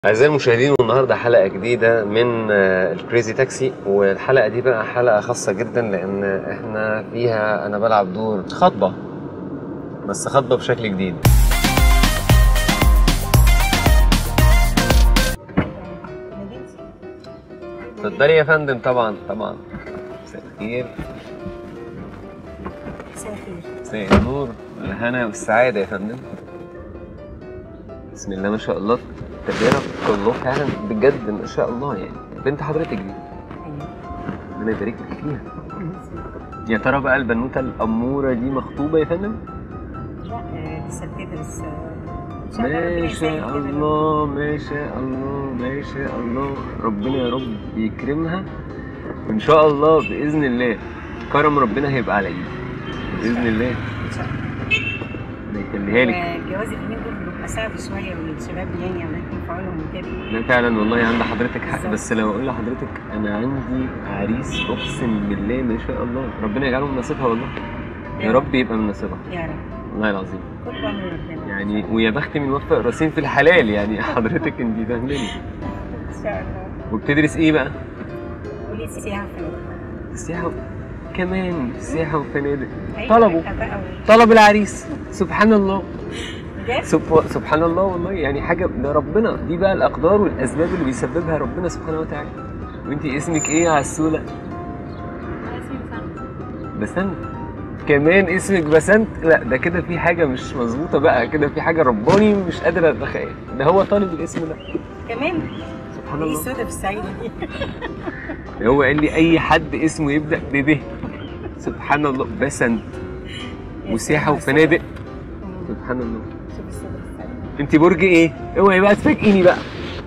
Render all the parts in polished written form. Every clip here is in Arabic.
أعزائي المشاهدين، النهارده حلقة جديدة من الكريزي تاكسي، والحلقة دي بقى حلقة خاصة جدا لأن احنا فيها أنا بلعب دور خطبة، بس خطبة بشكل جديد. اتفضلي يا فندم. طبعا مساء الخير. مساء النور والهنا والسعادة يا فندم. بسم الله ما شاء الله، تبارك الله فعلا بجد ما شاء الله. يعني بنت حضرتك دي ربنا يبارك لك فيها. يا ترى بقى البنوته الاموره دي مخطوبه يا فندم؟ لا لسه بتدرس. ما شاء الله ما شاء الله ما شاء الله، ربنا يا رب يكرمها وان شاء الله باذن الله كرم ربنا هيبقى على ايدي باذن الله. ان شاء الله ربنا يخليها لك. الجواز اليومين دول بيبقى صعب شويه والشباب يعني الله يكون في عونهم وكده. لا فعلا والله عند حضرتك حق، بس لو اقول لحضرتك انا عندي عريس اقسم بالله ما شاء الله ربنا يجعله من نصيبها والله. يا رب يبقى من نصيبها يا رب والله العظيم. كل امر ربنا يعني ويا بخت من وفق راسين في الحلال. يعني حضرتك انت فاهماني. ان شاء الله. وبتدرس ايه بقى؟ كليه سياحه وفنادق. سياحه كمان، سياحه وفنادق. أيوة طلب العريس سبحان الله. بجد؟ سبحان الله والله. يعني حاجه ده ربنا، دي بقى الاقدار والاسباب اللي بيسببها ربنا سبحانه وتعالى. وانت اسمك ايه يا عسوله؟ اسمي بسنت. كمان اسمك بسنت؟ لا ده كده في حاجه مش مظبوطه بقى، كده في حاجه رباني مش قادر اتخيل. ده هو طالب الاسم ده كمان. سبحان ايه الله. السودا في السعيده دي؟ هو قال لي اي حد اسمه يبدا بب. سبحان الله. بسنت وسياحه وفنادق. سبحان الله. شوف السودا في السعيده. انت برج ايه؟ اوعي بقى تفاجئيني بقى.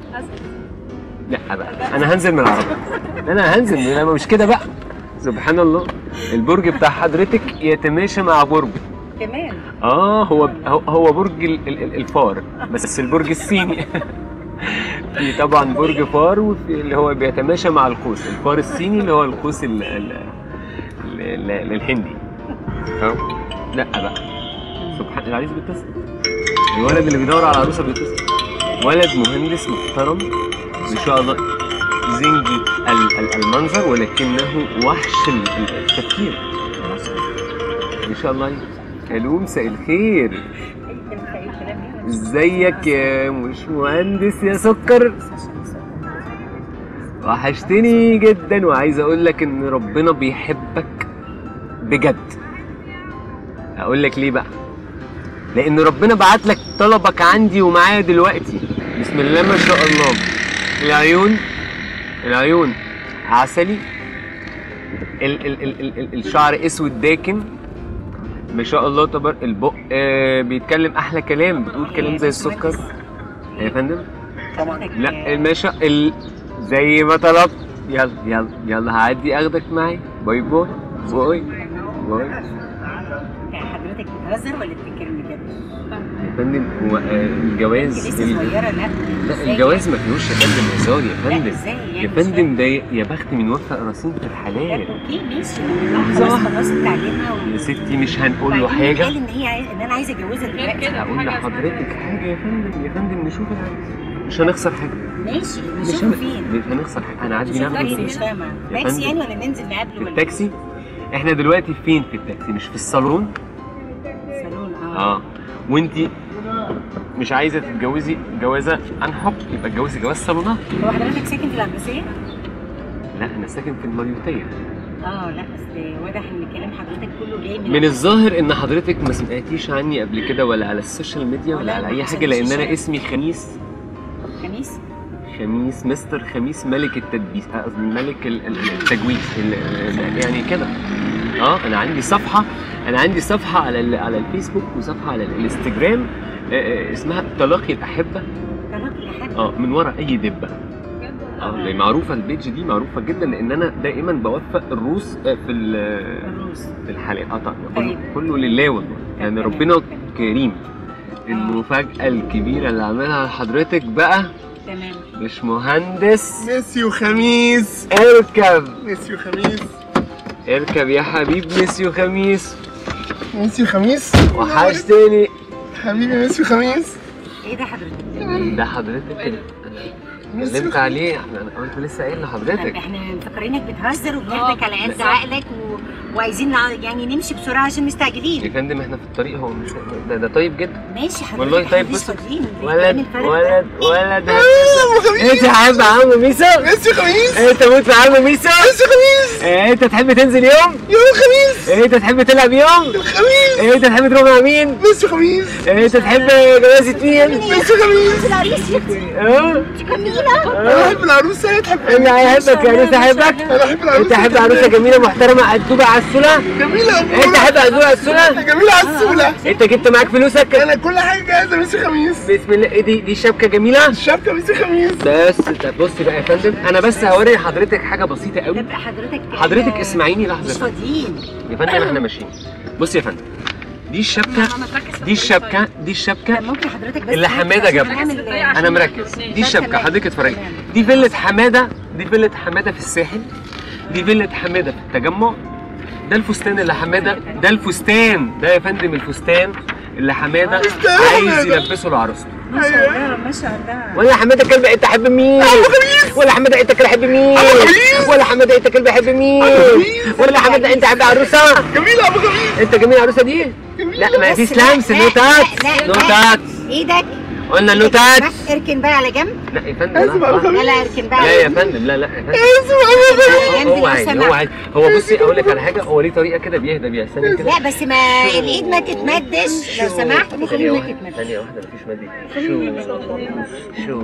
لا بقى انا هنزل من العربيه. انا هنزل، انا مش كده بقى. سبحان الله. البرج بتاع حضرتك يتماشى مع برج كمان. هو برج الفار، بس البرج الصيني. في طبعا برج فار، وفي اللي هو بيتماشى مع القوس الفار الصيني اللي هو القوس الهندي. لا بقى سبحان. العريس بيتصل، الولد اللي بيدور على العروسه بيتصل، ولد مهندس محترم ما شاء الله، زنجي المنظر ولكنه وحش التفكير ما شاء الله. الو مساء الخير. ازيك يا مش مهندس يا سكر؟ وحشتني جدا، وعايز اقول لك ان ربنا بيحبك بجد. اقول لك ليه بقى؟ لان ربنا بعت لك طلبك عندي ومعايا دلوقتي. بسم الله ما شاء الله. العيون عسلي، الشعر اسود داكن ما شاء الله. تبارك البق بيتكلم احلى كلام، بتقول كلام زي السكر يا فندم. طبعا لا ما شاء زي ما طلبت. يلا هعدي اخدك معي. باي باي باي باي. حضرتك بتهزر ولا بتتكلم بجد؟ يا فندم هو الجواز لسه صغيره. لا الجواز ما فيهوش يا فندم هزار يا فندم. يعني يا فندم ده يا بخت من وفق راسين في الحلال. اوكي ماشي. خلاص تعليمها يا ستي مش هنقول له حاجه. قال ان انا عايزه اتجوزها دلوقتي. هقول لحضرتك حاجه يا فندم. يا فندم نشوف العريس، مش هنخسر حاجه. ماشي نشوفه فين؟ مش هنخسر حاجه. انا عادي ناخده مش فاهمه. تاكسي يعني ولا ننزل نقابله في التاكسي؟ احنا دلوقتي فين في التاكسي؟ مش في الصالون؟ صالون. وانتي مش عايزه تتجوزي جوازه انحب، يبقى اتجوزي جواز صالونات. هو حضرتك ساكن في العباسيه؟ لا انا ساكن في المريوطيه. لا اصل واضح ان كلام حضرتك كله جاي من الظاهر ان حضرتك ما سمعتيش عني قبل كده ولا على السوشيال ميديا ولا على اي حاجه، لان انا اسمي خميس. خميس مستر خميس ملك التدبيس، قصدي ملك التجويز يعني كده. انا عندي صفحه على الفيسبوك وصفحه على الانستجرام اسمها تلاقي الاحبه. من ورا اي دبه. معروفه البيج دي، معروفه جدا لان انا دائما بوفق الروس في الحلقه. طبعا كله لله والله، يعني ربنا كريم. المفاجاه الكبيره اللي عملها لحضرتك بقى تمام مش مهندس ميسيو خميس. اركب ميسيو خميس. اركب يا حبيب ميسيو خميس. ميسيو خميس وحشتني حبيبي ميسيو خميس. ايه ده حضرتك؟ ده حضرتك كده. كلمت عليه، انا قلت لسه قايل لحضرتك. احنا مفكرينك بتهزر وبناخدك على قد عقلك وعايزين يعني نمشي بسرعه عشان يا مستعجلين. فندم احنا في الطريق، هو مش ده طيب جدا ماشي حضرتك. والله. طيب مش بص، فاضيين. ولد انت حابب عم ميسو؟ ميسي خميس. انت موت في عم ميسو؟ ميسي خميس. انت تحب تنزل يوم الخميس. انت تحب تلعب يوم الخميس. انت تحب تروح مع مين؟ ميسي خميس. انت تحب جوازة مين؟ ميسي خميس. العريس يا اختي اه جميله. انا بحب العروسه، هي تحب اللي هيحبك يا ناس احبك. انا بحب العروسه. انت تحب عروسه جميله محترمه قدوبه عسوله. جميله. انت تحب قدوبه عسوله. جميله عسوله. انت جبت معاك فلوسك؟ انا كل حاجه جاهزه. ميسي خميس. بسم الله. ايه دي شبكه جميله. الشبكه ميسي خميس. بس طب بصي بقى يا فندم، انا بس هوري حضرتك حاجه بسيطه قوي. تبقى حضرتك اسمعيني مش لحظه فاضيين. يا فندم، احنا ماشيين. بصي يا فندم، دي الشبكه ممكن حضرتك بس اللي حماده جابها. انا مركز. دي الشبكه، حضرتك اتفرجي. دي فيلة حماده، دي فيلة حماده في الساحل، دي فيلة حماده في التجمع. ده الفستان اللي حماده، ده الفستان ده يا فندم، الفستان اللي حماده عايز يلبسه لعروسته. ما شاء الله ما شاء الله. ولا حماده كلب انت حب مين؟ ولا حماده انت كلب حب مين؟ ولا حماده انت كلب حب مين؟ ولا حماده انت حب عروسه؟ جميله ابو خميس. انت جميل عروسه دي؟ لا ما فيش لمس. نو تاتش. نو تاتش. ايدك. قلنا نو تاتش. اركن بقى على جنب. لا يا فندم، لا اركن بقى. لا يا فندم، لا يا فندم. هو عادي، هو عادي. هو بصي اقول لك على حاجه، هو ليه طريقه كده بيهدى بيها. ثانيه كده. لا بس ما الايد ما تتمدش لو سمحت. ثانيه واحده، ثانيه واحده، مفيش مد. شو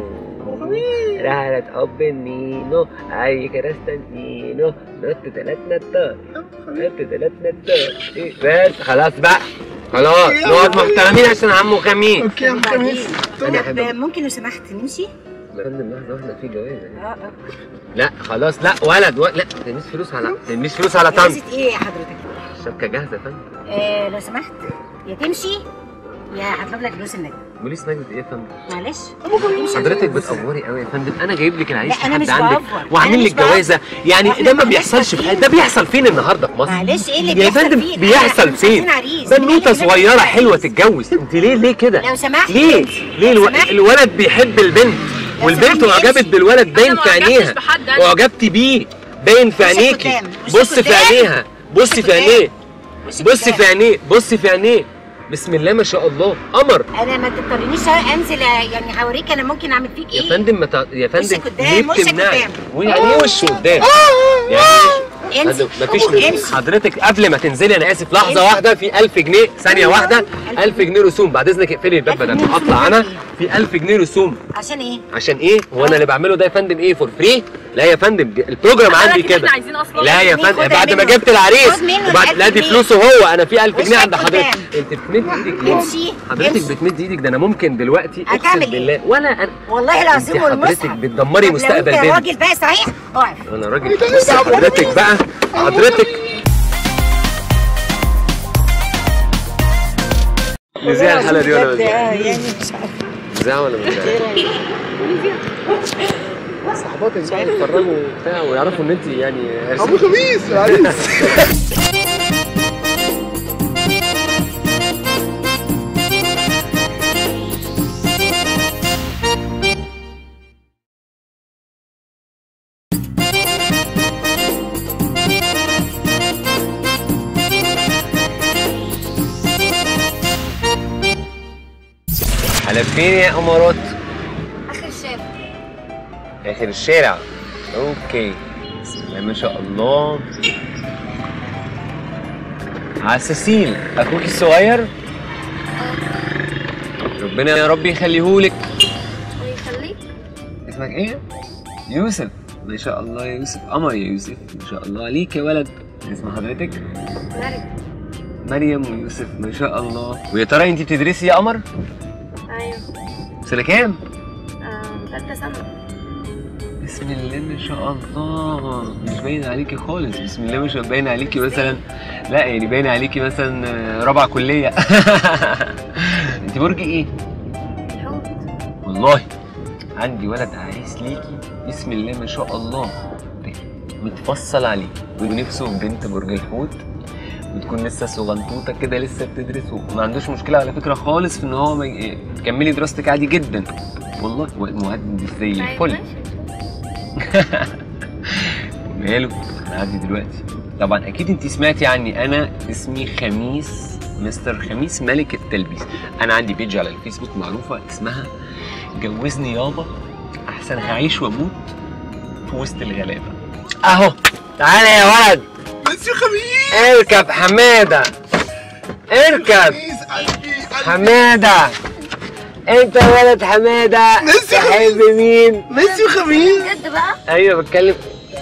رحلة حب النينو اي كراستانتينو نط 3 نطات نط 3 نطات. بس خلاص بقى، خلاص نقعد محترمين عشان عمو خميس. اوكي يا ابو خميس. طب ممكن لو سمحت نمشي؟ يا فندم لحظه واحده، في جوازه. لا خلاص، لا ولد لا تلميش فلوس على طنط. جاهزة ايه يا حضرتك؟ الشبكه جاهزه يا فندم. لو سمحت يا تمشي يا هطلب لك فلوس النجم. بوليس نجد ايه يا فندم؟ معلش حضرتك بتأفوري قوي يا فندم. انا جايب لك العريس لا، أنا لحد مش عندك بأفور. وعامل لك جوازه، يعني ده ما بيحصلش في ده بيحصل فين النهارده في مصر؟ معلش ايه اللي يا بيحصل فندم فيه؟ بيحصل فين؟ بنوته صغيره حلوه تتجوز، انت ليه كده؟ لو سمحت ليه الولد بيحب البنت والبنت اعجبت بالولد، باين في عينيها واعجبتي بيه، باين في عينيكي. بص في عينيها، بص في عينيه، بص في عينيه، بص في عينيه. بسم الله ما شاء الله، قمر. انا ما تضطرنيش انزل يعني هوريك انا ممكن اعمل فيك ايه. يا فندم يا فندم وشك قدام، وشك قدام. ويعني ايه وش قدام؟ يعني مفيش. حضرتك قبل ما تنزلي انا اسف لحظه واحده، في 1000 جنيه ثانيه واحده، 1000 جنيه رسوم. بعد اذنك اقفلي الباب بدل ما اطلع انا. في 1000 جنيه رسوم. عشان ايه؟ عشان ايه؟ هو انا اللي بعمله ده يا فندم ايه فور فري؟ لا يا فندم، البروجرام عندي كده. لا يا فندم، بعد ما جبت العريس وبعد لا دي فلوسه هو، انا في 1000 جنيه عند حضرتك. انت بتمد ايدك ليه؟ حضرتك بتمد ايدك، ده انا ممكن دلوقتي اقسم بالله ولا انا والله العظيم والمصحف حضرتك بتدمري مستقبل بنتي. انت راجل بقى صحيح؟ اقف. انا راجل. بص حضرتك بقى، حضرتك نذيع الحلقه دي ولا نذيع ولا صحباتك بقى يتفرجوا وبتاع ويعرفوا ان انت يعني ابو خميس العريس. على فين يا امارات؟ اخر الشارع. اخر الشارع. اوكي. بسم الله ما شاء الله. عساسين اخوك الصغير. ربنا يا رب يخليهولك. ويخليك. اسمك ايه؟ يوسف. ما شاء الله يا يوسف، قمر يا يوسف، ما شاء الله عليك يا ولد. اسم حضرتك؟ مريم ويوسف، ما شاء الله. ويا ترى انت بتدرسي يا قمر؟ ايوه. سنة كام؟ ثالثة ثانوي. بسم الله ما شاء الله، مش باين عليكي خالص. بسم الله مش باين عليكي مثلا، لا يعني باين عليكي مثلا رابعة كلية. انت برج ايه؟ الحوت. والله عندي ولد عريس ليكي بسم الله ما شاء الله متفصل عليكي ونفسه في بنت برج الحوت، بتكون لسه صغنطوطه كده لسه بتدرس وما عندوش مشكله على فكره خالص في ان هو تكملي دراستك عادي جدا والله، مهندس زي الفل. ماله هنعدي دلوقتي. طبعا اكيد انت سمعتي عني، انا اسمي خميس، مستر خميس ملك التلبيس. انا عندي بيج على الفيسبوك معروفه اسمها جوزني يابا احسن هعيش واموت في وسط الغلابه. اهو تعالى يا ولد. ميسي خميس. اركب حماده، اركب حماده. انت ولد حماده تحب مين؟ ميسي خميس. بجد بقى؟ ايوه بتكلم.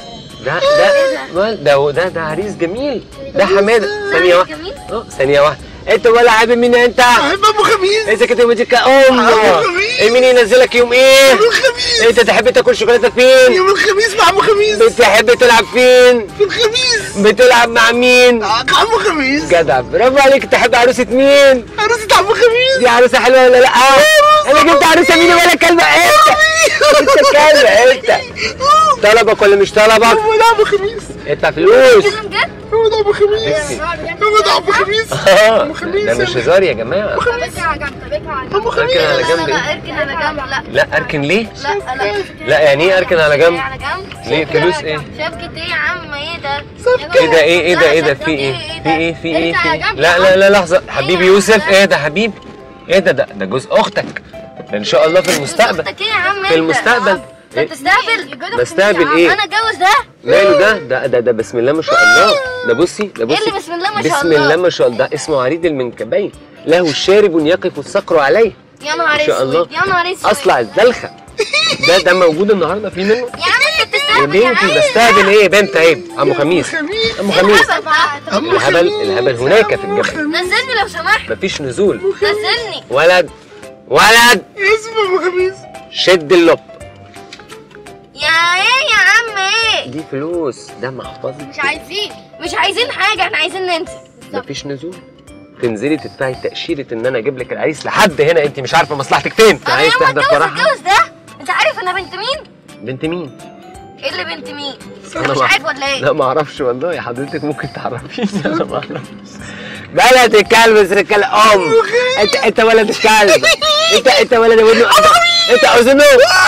ده عريس جميل. ده حماده. ثانيه واحده. ثانيه واحده. انت ولا حابب مين انت؟ بحب ابو خميس. انت كده مديك امه. مين ينزلك يوم ايه؟ يوم الخميس. انت تحب تاكل شوكولاته فين؟ يوم الخميس مع ابو خميس. بتحب تلعب فين؟ في الخميس. بتلعب مع مين؟ مع ابو خميس. جدع، برافو عليك. تحب عروسه مين؟ عروسة ابو خميس. دي عروسه حلوه ولا لا؟ انا جبت عروسه مين ولا كلمه؟ انت كلمه انت. طلبك ولا مش طلبك؟ هو ده ابو خميس. ادفع فلوس. بجد؟ هو ده ابو خميس. هو ده ابو خميس. ده مش هزار يا جماعه. طب اركن على جنب، طب اركن على جنب. ابو خميس. اركن على لا جنب. لا اركن على جنب. لا لا اركن ليه؟ لا لا يعني ايه اركن على جنب؟ على جنب. ليه؟ فلوس ايه؟ شبكة ايه يا عم؟ ايه ده؟ ايه ده في ايه؟ لا لحظه حبيبي يوسف. ايه ده حبيبي؟ ايه ده جوز اختك ان شاء الله في المستقبل. اختك ايه يا عم؟ في المستقبل. انت تستقبل؟ بستقبل ايه؟ انا اتجوز ده؟ ماله ده بسم الله ما شاء الله. ده بصي ايه اللي بسم الله ما شاء الله؟ بسم الله ما شاء الله. ده اسمه عريض المنكبين، له الشارب يقف الصقر عليه. يا نهار ما شاء الله. اسود، يا نهار اسود. اصلع الزلخه. ده موجود النهارده في منه. يا عم انت يا بتستقبل يا بنتي عم. بستقبل ايه؟ بنت عيب. عمو خميس. عمو خميس. الهبل هناك في الجبل. نزلني لو سمحت. مفيش نزول. نزلني. ولد اسم ابو خميس. شد اللب. يا ايه يا عم ايه؟ دي فلوس، ده محفظة. مش عايزين حاجة، احنا عايزين ننزل. مفيش نزول. تنزلي تدفعي تأشيرة ان انا اجيب لك العريس لحد هنا. انت مش عارفه مصلحتك فين. انت عايز تحضر فرحها. اتجوز ده؟ انت عارف انا بنت مين؟ بنت مين؟ ايه اللي بنت مين؟ أنا مش عارف ولا ايه؟ لا ما اعرفش والله. حضرتك ممكن تعرفيني. انا ما اعرفش. بلد الكلب رجال انت ولد الكلب. انت ولد ابن انت اذنو.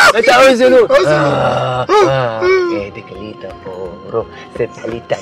ايه دي كليتا اورو سباليتا.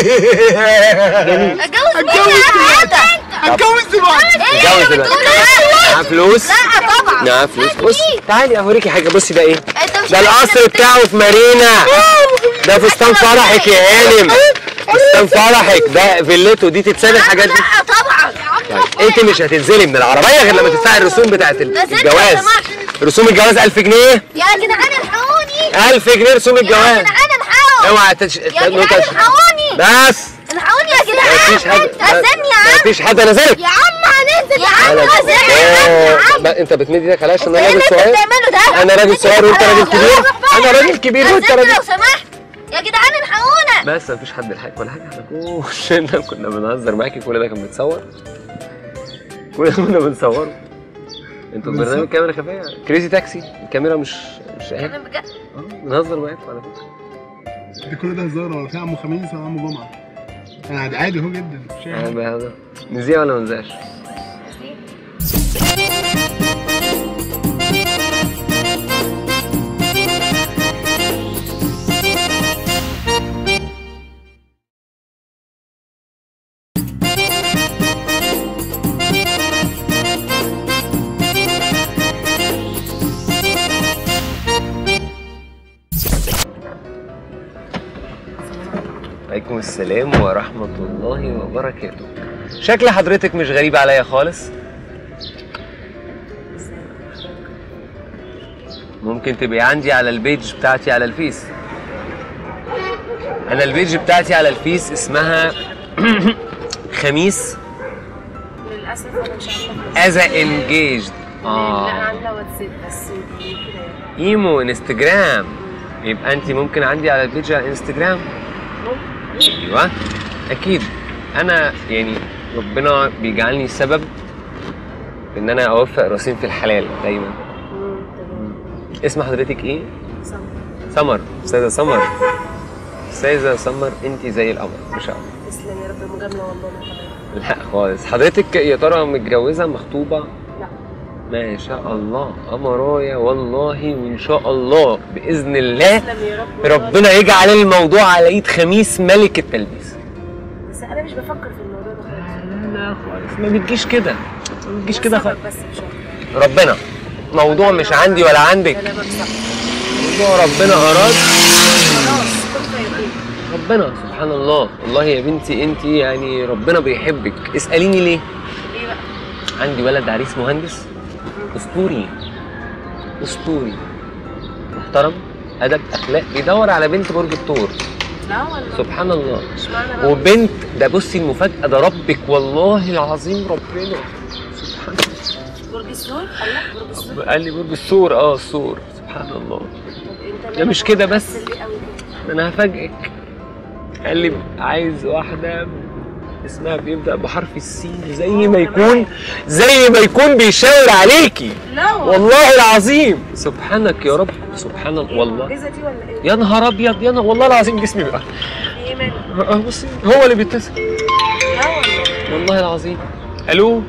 اتجوز دلوقتي. معاه فلوس؟ لا طبعا. معاه فلوس. بصي تعالي اوريكي حاجه. بصي ده ايه؟ انت مش ده القصر بتاعه في مارينا. ده فستان فرحك يا هانم. فستان فرحك ده فيلته دي تتسال الحاجات دي. لا طبعا. طيب انت مش هتنزلي من العربيه غير لما تدفعي الرسوم بتاعت الجواز. رسوم الجواز 1000 جنيه. يا جدعان الحقوني. 1000 جنيه رسوم يا الجواز. جدعان الحقوني. اوعى يا جدعان الحقوني. بس الحقوني يا جدعان. مفيش حد. نزلني يا عم. مفيش حد نزلك. يا عم هننزل يا عم. نزلني يا عم. انت بتمد ايدك عليا عشان انا ايه اللي راجل انت صغير. بتعمله ده؟ انا راجل صغير وانت راجل كبير. انا راجل كبير وانت نزلني راجل. لو سمحت. يا جدعان الحقونا. بس مفيش حد لحقك ولا حاجه. احنا كنا بنهزر معاكي. كل ده كان بيتصور. كل ده كنا بنصوره. انتوا برنامج كاميرا خفيه كريزي تاكسي. الكاميرا مش اهي. بجد؟ بنهزر معاكم على فكره. ده كل ده هزار ولا في عمو خميس ولا عمو جمعه؟ انا عادي اهو جدا. نذيع ولا ما نذيعش؟ عليكم السلام ورحمة الله وبركاته. شكل حضرتك مش غريب عليا خالص. ممكن تبقي عندي على البيج بتاعتي على الفيس. أنا البيج بتاعتي على الفيس اسمها خميس للاسف انا مش عارفه. از انجيجد. لا عامله واتساب بس كده. ايمو انستجرام. يبقى انت ممكن عندي على البيج على انستجرام. ايوه اكيد. انا يعني ربنا بيجعلني سبب ان انا اوفق راسين في الحلال دايما. اسم حضرتك ايه؟ سمر. استاذه سمر. استاذه سمر انت زي القمر ما شاء الله. تسلم يا رب. ده مجامله والله انا كمان. لا خالص. حضرتك يا ترى متجوزه مخطوبه؟ لا. ما شاء الله أمرايا والله، وإن شاء الله بإذن الله تسلم يا رب. ربنا يجعل الموضوع على إيد خميس ملك التلبيس. بس انا مش بفكر في الموضوع ده خالص. لا خالص، ما بتجيش كده، ما بتجيش كده خالص. بس مش أكتر. ربنا موضوع مش عندي ولا عندك، كلامك صح. موضوع ربنا أراد. خلاص كنت يقين. ربنا سبحان الله. والله يا بنتي أنت يعني ربنا بيحبك. اسأليني ليه؟ ايه بقى؟ عندي ولد عريس مهندس اسطوري، اسطوري محترم، ادب، اخلاق، بيدور على بنت برج الثور. لا والله. سبحان الله. اشمعنى بقى؟ وبنت ده بصي المفاجاه، ده ربك والله العظيم ربنا سبحان الله. برج الثور؟ قال لك برج الثور؟ قال لي برج الثور. الثور سبحان الله. طب انت ده مش كده بس، ليه قوي كده؟ انا هفاجئك. قال لي عايز واحده اسمها بيبدأ بحرف السين، زي ما يكون بيشاور عليكي. لا والله العظيم. سبحانك يا رب، سبحان الله والله. المعجزه دي ولا ايه؟ يا نهار ابيض، يا نهار والله العظيم جسمي بقى. ايه مالك؟ بصي هو اللي بيتصل. لا والله. والله العظيم. الو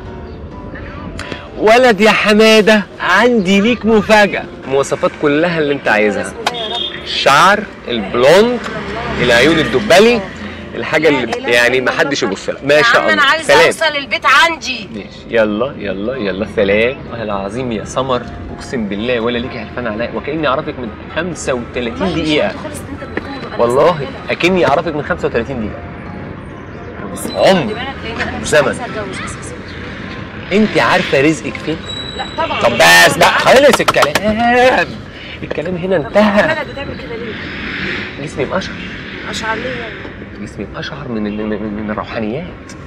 ولد يا حماده، عندي ليك مفاجأة. مواصفات كلها اللي انت عايزها. اسمه ده يا رب. الشعر البلوند، العيون الدبلي، الحاجة اللي يعني ما حدش يبص لها. ما شاء الله. انا عايزه اوصل البيت عندي. ماشي يلا يلا يلا. سلام. والله العظيم يا سمر اقسم بالله ولا ليكي هلفان عليا، وكاني اعرفك من 35 دقيقة. والله اكني اعرفك من 35 دقيقة. عمر زمن. انت عارفة رزقك فين؟ لا طبعا. طب بس بقى خلص الكلام. الكلام هنا انتهى. انا بتعمل كده ليه؟ جسمي مقشعر. اشعر ليه يعني؟ جسمي مقشعر من الروحانيات.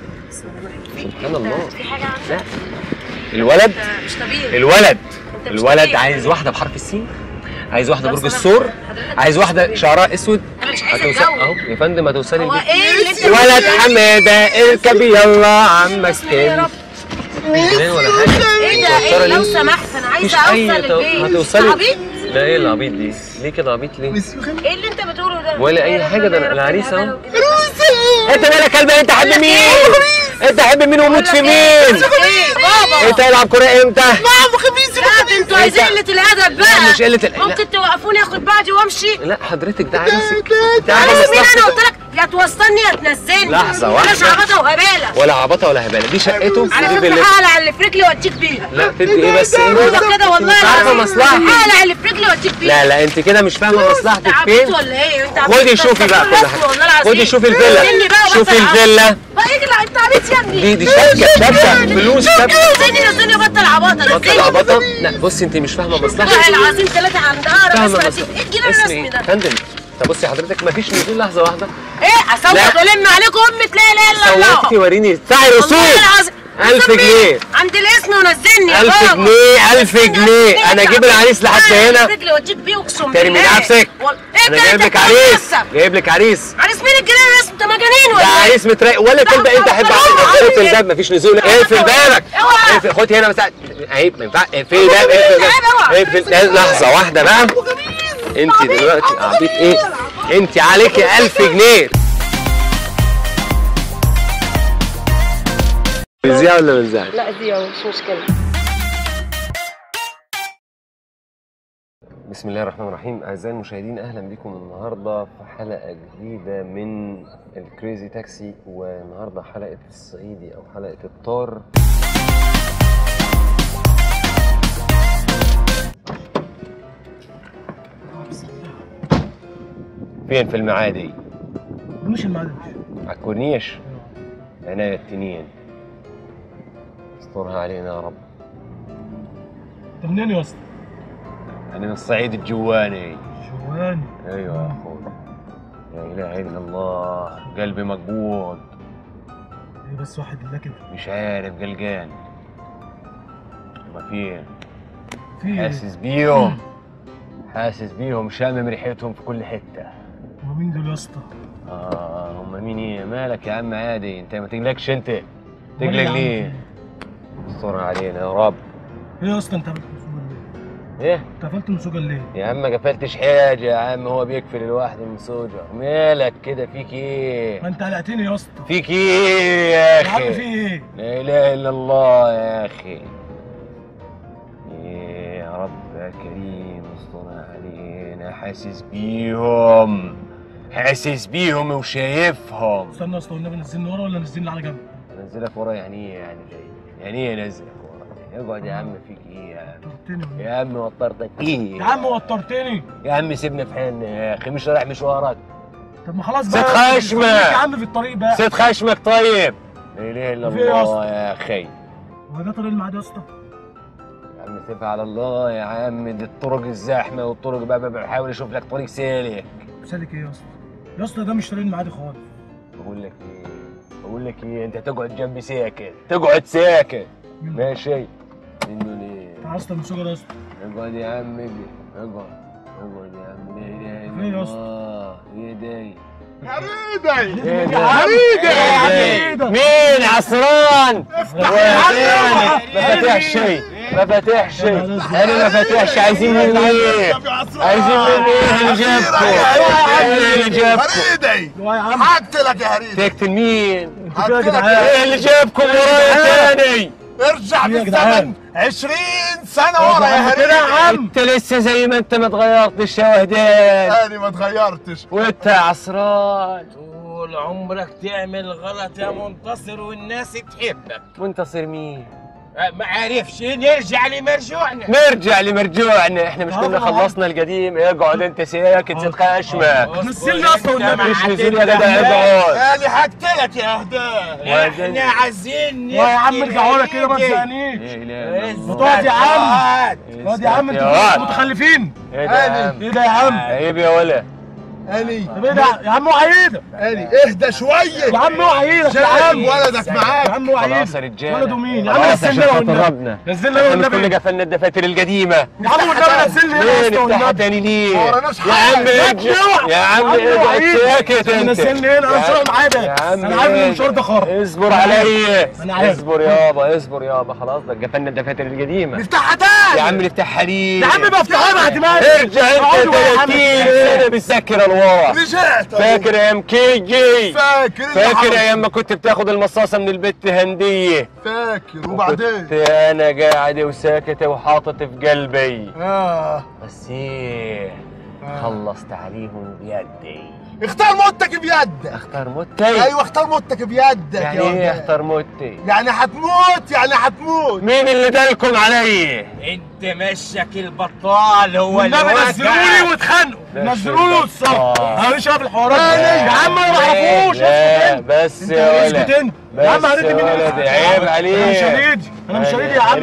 سبحان الله. في حاجه عندك؟ لا الولد، مش طبيعي. الولد عايز واحده بحرف السين، عايز واحده برج الثور، عايز واحده شعرها اسود. انا مش عايزه هتوصل اتجوز. اهو يا فندم، هتوصلي هو البيت. ايه اللي انت ولد حماده اركبي يلا عمك تاني. جنان ولا حاجه. ايه ده؟ ايه لو سمحت انا عايزه اوصل البيت. هتوصلي. عبيط؟ لا ايه العبيط دي؟ ليه كده عبيط ليه؟ ايه اللي انت بتقوله ده؟ ولا اي حاجه، ده العريس اهو. انت مالك كلب؟ انت حب مين؟ انت حب مين وموت في مين؟ ايه بابا؟ انت العب كوره امتى؟ ماما خميس. لا انتوا عايزين قله الادب بقى. مش قله الادب. ممكن توقفوني اخد بعضي وامشي؟ لا حضرتك ده عريسك. ده عريس مين؟ انا قلت لك يا توصلني يا تنزلني. لحظة واحدة. بلاش عبطه وهباله. ولا عبطه ولا هباله، دي شقته. على دي فكره فيلا. هقلع اللي في رجلي واديك بيها. لا تدي ايه بس؟ ايه هو كده والله مش عارفه العظيم. مصلحتي. هقلع اللي في رجلي واديك بيها. لا انت كده مش فاهمه مصلحتك انت فين. عبيط ولا ايه؟ انت عبيط. خدي شوفي بقى كل حاجه. خدي شوفي الفيلا. شوفي الفيلا. بقى اجلع انت عبيط يا ابني. دي شبكه فلوس شبكه. نزلني بطل عباطه. بطل عبطه. لا بصي انت مش فاهمه مصلحتك. والله العظيم ثلاثه عند اقرب فاهمه اسمع ايه الجيل اسمي الرسمي ده؟ يا فندم. طب بصي حضرتك مفيش نزول لحظه واحده. ايه اصوت والم عليكم امة لا اله الا الله. صوتي وريني بتاعي رسوم. 1000 جنيه عند الاسم ونزلني. 1000 جنيه 1000 جنيه. انا اجيب العريس لحد هنا. رجلي واديك بيه اقسم ترمي بالله. نفسك. انا جايب لك عريس. جايب لك عريس. عريس مين الجنيه الرسم؟ انت مجانين ولا ده ايه؟ عريس متراقب ولا تبدا انت حب اقفل الباب مفيش نزول. اقفل بابك. اقفل. خدي هنا بس عيب ما ينفعش. اقفل الباب. اقفل. لحظه واحده بقى. انت دلوقتي عبيط ايه؟ انت عليكي 1000 جنيه. بنزيع ولا بنزيع؟ لا دي مش مشكله. بسم الله الرحمن الرحيم. اعزائي المشاهدين اهلا بكم النهارده في حلقه جديده من الكريزي تاكسي، والنهارده حلقه الصعيدي او حلقه الطار. فين؟ في المعادي. مش المعادي. على الكورنيش. عناية التنين. استرها علينا يا رب. انت منين يا اسطى؟ انا من الصعيد الجواني. جواني. ايوه يا اخوي. لا اله الا الله، قلبي مقبوض. ايه بس واحد الله كده. مش عارف قلقان. هما فين؟ في حاسس بيهم شامم ريحتهم في كل حته. هما مين دول يا اسطى؟ هما مين ايه؟ مالك يا عم عادي، انت ما تقلقش. انت تقلق ليه؟ استرها علينا يا رب. ايه يا اسطى انت عملت فيهم ايه؟ انت قفلت المسوجه ليه؟ يا عم ما قفلتش حاجه يا عم، هو بيقفل لوحده من سوجة. مالك كده؟ فيك ايه؟ ما انت قلقتني يا اسطى. فيك ايه يا يا عم اخي؟ في ايه؟ لا اله الا الله يا اخي. إيه يا رب يا كريم استر علينا. حاسس بيهم وشايفهم. استنى يا اسطى والنبي، نزلني ورا ولا نزلني على جنب؟ انزلك ورا يعني ايه يعني جاي؟ يعني ايه انزلك ورا؟ اقعد يا عم. فيك ايه يا عم؟ وترتني يا عم وترتك ايه؟ يا عم وترتني. يا عم سيبنا في حالنا يا اخي، مش رايح مشوارك؟ طب ما خلاص ست بقى خشمة. خليك يا عم في الطريق بقى. ست خشمك طيب. لا اله الا وفي إيه يا الله يا اخي. هو ده طريق الميعاد يا اسطى؟ يا عم سيبها على الله يا عم، دي الطرق الزحمه والطرق بقى بحاول اشوف لك طريق سالك. سالك ايه يا اسطى؟ يا اسطى ده مش طريق الميعاد خالص. بقول لك ايه انت تقعد جنبي ساكت، تقعد ساكت ماشي. منه ليه؟ انت عايز المسوجه ده يا اسطى؟ اقعد يا عم اقعد يا عم. لا اله الا فين يا اسطى؟ الله. ايه ده؟ حريدي ايه ده؟ حريدي مين عصران؟ ما فاتحش انا ما فاتحش. عايزين مني ايه؟ عايزين مني ايه اللي جابكم؟ ايه اللي جابكم؟ هريدي يا عم هقتلك يا هريدي. تقتل مين؟ هقتلك. ايه اللي جابكم ورايا تاني؟ ارجع يا جدعان. بالزمن 20 سنة ورا يا كده يا هريدي. عم. انت لسه زي ما انت ما اتغيرتش يا وهدان. انا ما اتغيرتش. وانت يا عصران طول عمرك تعمل غلط يا منتصر والناس تحبك. منتصر مين؟ ما عارفش نرجع لمرجوعنا. نرجع لمرجوعنا. احنا مش كنا خلصنا القديم؟ اقعد انت ساكت ست خشمك. نزلني يا اسطى والنبي. مش نزول يا جدع اقعد. انا هقتلك يا هدان. احنا عايزين يا عم ارجع ورا كده ما تزهقنيش. ايه اقعد يا عم. اقعد يا عم انتوا متخلفين. ايه ده يا عم؟ ايه ده يا عم؟ عيب يا ولا. اني طب ايه ده يا عم؟ اوعى ايدك اهدى شوية يا عم. اوعى ايدك يا عم. ولدك معاك. يا عم اوعى خلاص يا ايدك. رجاله. ولده مين؟ يا عم خلاص نزلني عشان انا خاطر والنبي. ربنا. نزلني انا احنا كنا والنبي. قفلنا الدفاتر القديمه. يا عم والنبي نزلني انا يا ليه اسطى نفتحها والنبي. تاني ليه؟ ما وراناش يا عم حاجة. ارجع يا عم اقعد ساكت انت. نزلني هنا. انا مش رايح معايا بقى. يا عم انا عارف ان المشوار ده خرا. اصبر عليا. أنا عارف. اصبر يابا اصبر يابا. خلاص ده قفلنا الدفاتر القديمه. نفتحها تاني. يا عم نفتحها ليه؟ يا عم بفتحها بعد ما ارجع انت 30 انا بالذاكره لورا. رجعت. فاكر ايام كيجي؟ فاكر فاكر ايام ما كنت بتاخد المصاصه من البت هنديه؟ فاكر. وبعدين كنت انا قاعد وساكت وحاطط في قلبي بس ايه خلصت عليهم بيدي. اختار موتك بيدك. اختار موتي؟ ايوه اختار موتك بيدك. يعني يا ايه ولد. اختار موتي؟ يعني هتموت. يعني هتموت. مين اللي دلكم علي؟ انت مشك البطال هو اللي والنبي وقع. نزلوني واتخانقوا. نزلوني واتصرفوا. انا مش عارف الحوارات دي. لا. يا عم انا ما اعرفوش. لا اسكت بس انت. يا اسكت ولد انت. يا عم بس هريدي يا مين؟ ولد عيب عليك. انا مش هريدي. انا مش هريدي يا عم.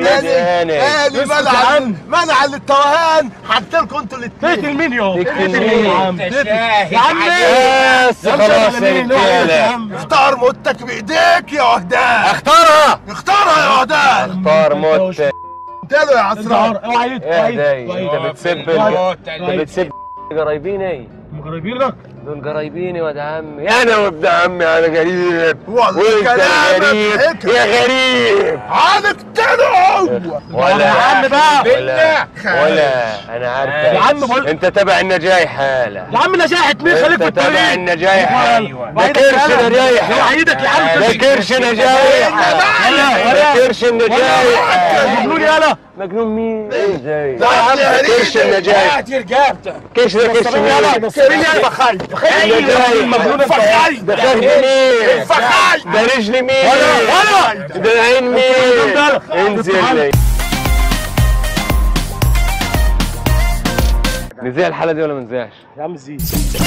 اني منع للتوهان. هقتلكم انتوا تقتل الاثنين. مين يابا؟ تقتل مين يا مين؟ عم؟ انت تقتل. شاهد يا عم عليك. بس خلاص يا يا رجاله. عم. اختار موتك بايديك يا وهدان. اختارها. اختارها يا وهدان. اختار موت. قلت له يا عسران. اوعى ايدك. ايه ده انت بتسب انت بتسب قرايبيني. مقربينك. دول قرايبيني واد عمي. انا وابن عمي انا غريب. والله وانت كلامك غريب حكم. يا غريب. هنقتله. ولا يا عم بقى. ولا انا عارف يا عم بقول انت تبع النجاح حاله. يا عم نجاحة مين؟ خليك في انت تبع الطريق. النجاح. ايوه. ده كرش نجاح. اوعى ايدك يا عم. ده كرش نجاح. ده كرش النجاح. مجنون يالا. مجنون مين؟ ازاي؟ لا يا عم ده كرش النجاح. هات رقبتك. كرش ده كرش مين؟ فخاي. مجنون فخاي. ده خد مين؟ فخاي. ده رجل مين؟ ده عين مين؟ انزل لي. نزيع الحلقة دي ولا ما نزيعش؟ يا عم زيد.